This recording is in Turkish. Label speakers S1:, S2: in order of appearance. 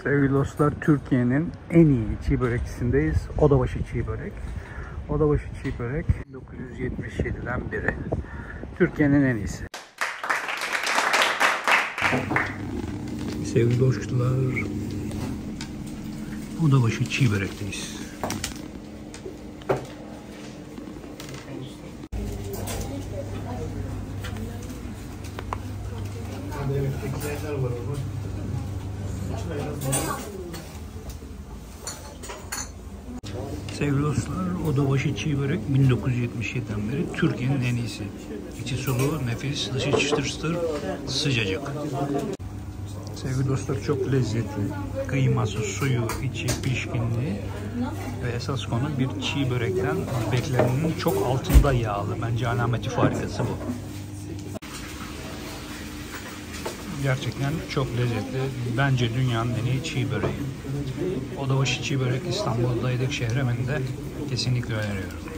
S1: Sevgili dostlar, Türkiye'nin en iyi çiğ börekçisindeyiz. Odabaşı Çiğ Börek. Odabaşı Çiğ Börek 1977'den beri Türkiye'nin en iyisi. Sevgili dostlar, Odabaşı Çiğ Börek'teyiz. Sevgili dostlar, Odabaşı Çiğ Börek 1977'den beri Türkiye'nin en iyisi. İçi sulu, nefis, dışı çıtır çıtır, sıcacık. Sevgili dostlar, çok lezzetli. Kıyması, suyu, içi pişkinliği ve esas konu bir çiğ börekten beklenenin çok altında yağlı. Bence alameti farikası bu. Gerçekten çok lezzetli. Bence dünyanın en iyi çiğ böreği. Odabaşı Çiğ Börek İstanbul'daydık, Şehremen'de. Kesinlikle öneriyorum.